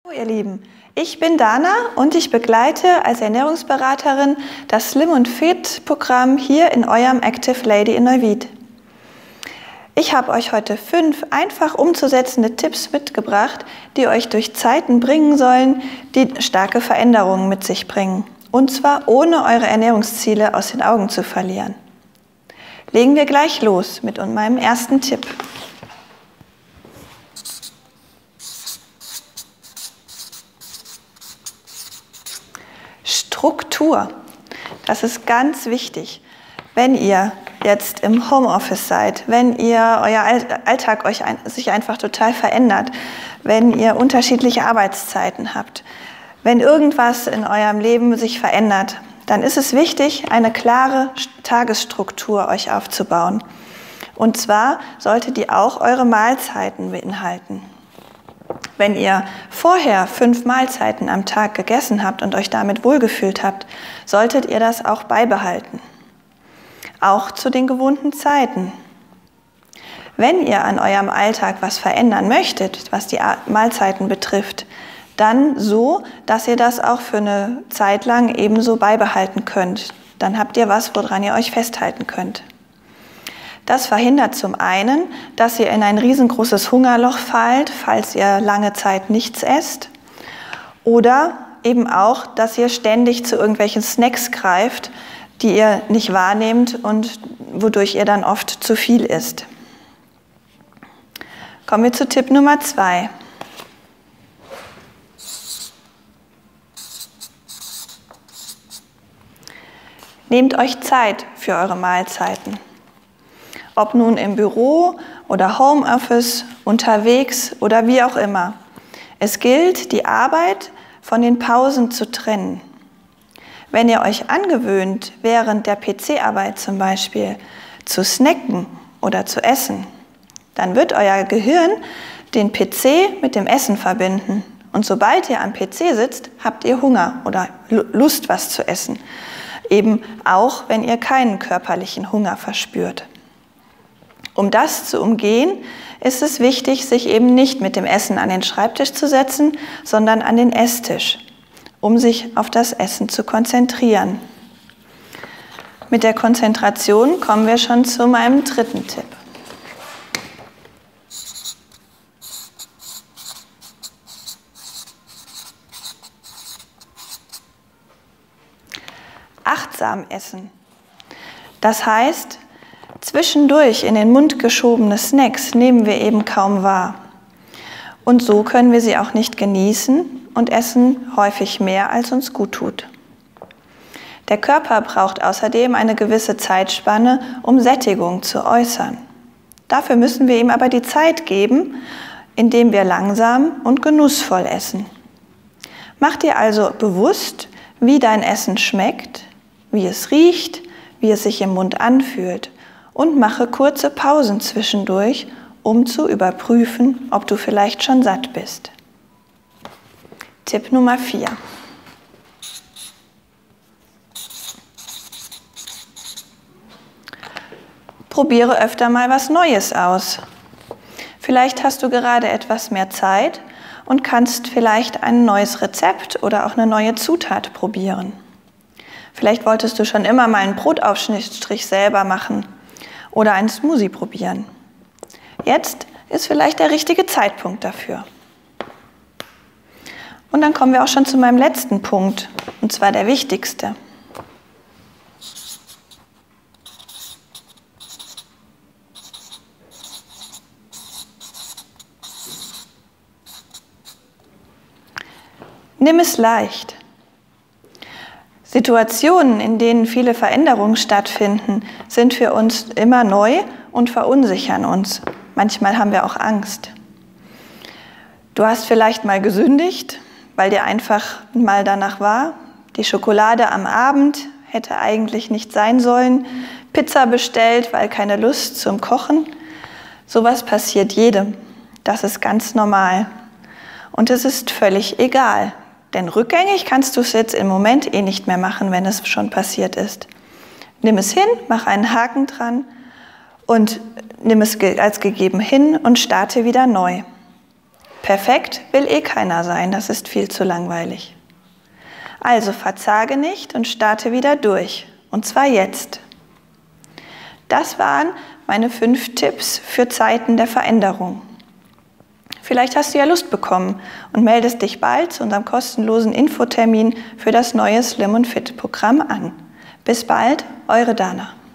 Hallo ihr Lieben, ich bin Dana und ich begleite als Ernährungsberaterin das Slim & Fit Programm hier in eurem Active Lady in Neuwied. Ich habe euch heute 5 einfach umzusetzende Tipps mitgebracht, die euch durch Zeiten bringen sollen, die starke Veränderungen mit sich bringen. Und zwar ohne eure Ernährungsziele aus den Augen zu verlieren. Legen wir gleich los mit meinem ersten Tipp. Struktur. Das ist ganz wichtig. Wenn ihr jetzt im Homeoffice seid, wenn euer Alltag sich einfach total verändert, wenn ihr unterschiedliche Arbeitszeiten habt, wenn irgendwas in eurem Leben sich verändert, dann ist es wichtig, eine klare Tagesstruktur euch aufzubauen. Und zwar sollte die auch eure Mahlzeiten beinhalten. Wenn ihr vorher 5 Mahlzeiten am Tag gegessen habt und euch damit wohlgefühlt habt, solltet ihr das auch beibehalten. Auch zu den gewohnten Zeiten. Wenn ihr an eurem Alltag was verändern möchtet, was die Mahlzeiten betrifft, dann so, dass ihr das auch für eine Zeit lang ebenso beibehalten könnt. Dann habt ihr was, woran ihr euch festhalten könnt. Das verhindert zum einen, dass ihr in ein riesengroßes Hungerloch fallt, falls ihr lange Zeit nichts esst. Oder eben auch, dass ihr ständig zu irgendwelchen Snacks greift, die ihr nicht wahrnehmt und wodurch ihr dann oft zu viel isst. Kommen wir zu Tipp Nummer 2. Nehmt euch Zeit für eure Mahlzeiten. Ob nun im Büro oder Homeoffice, unterwegs oder wie auch immer. Es gilt, die Arbeit von den Pausen zu trennen. Wenn ihr euch angewöhnt, während der PC-Arbeit zum Beispiel zu snacken oder zu essen, dann wird euer Gehirn den PC mit dem Essen verbinden. Und sobald ihr am PC sitzt, habt ihr Hunger oder Lust, was zu essen. Eben auch, wenn ihr keinen körperlichen Hunger verspürt. Um das zu umgehen, ist es wichtig, sich eben nicht mit dem Essen an den Schreibtisch zu setzen, sondern an den Esstisch, um sich auf das Essen zu konzentrieren. Mit der Konzentration kommen wir schon zu meinem dritten Tipp. Achtsam essen. Das heißt, zwischendurch in den Mund geschobene Snacks nehmen wir eben kaum wahr. Und so können wir sie auch nicht genießen und essen häufig mehr, als uns gut tut. Der Körper braucht außerdem eine gewisse Zeitspanne, um Sättigung zu äußern. Dafür müssen wir ihm aber die Zeit geben, indem wir langsam und genussvoll essen. Mach dir also bewusst, wie dein Essen schmeckt, wie es riecht, wie es sich im Mund anfühlt und mache kurze Pausen zwischendurch, um zu überprüfen, ob du vielleicht schon satt bist. Tipp Nummer 4. Probiere öfter mal was Neues aus. Vielleicht hast du gerade etwas mehr Zeit und kannst vielleicht ein neues Rezept oder auch eine neue Zutat probieren. Vielleicht wolltest du schon immer mal einen Brotaufstrich selber machen oder einen Smoothie probieren. Jetzt ist vielleicht der richtige Zeitpunkt dafür. Und dann kommen wir auch schon zu meinem letzten Punkt, und zwar der wichtigste. Nimm es leicht. Situationen, in denen viele Veränderungen stattfinden, sind für uns immer neu und verunsichern uns. Manchmal haben wir auch Angst. Du hast vielleicht mal gesündigt, weil dir einfach mal danach war. Die Schokolade am Abend hätte eigentlich nicht sein sollen. Pizza bestellt, weil keine Lust zum Kochen. Sowas passiert jedem. Das ist ganz normal. Und es ist völlig egal. Denn rückgängig kannst du es jetzt im Moment eh nicht mehr machen, wenn es schon passiert ist. Nimm es hin, mach einen Haken dran und nimm es als gegeben hin und starte wieder neu. Perfekt will eh keiner sein, das ist viel zu langweilig. Also verzage nicht und starte wieder durch. Und zwar jetzt. Das waren meine 5 Tipps für Zeiten der Veränderung. Vielleicht hast du ja Lust bekommen und meldest dich bald zu unserem kostenlosen Infotermin für das neue Slim & Fit Programm an. Bis bald, eure Dana.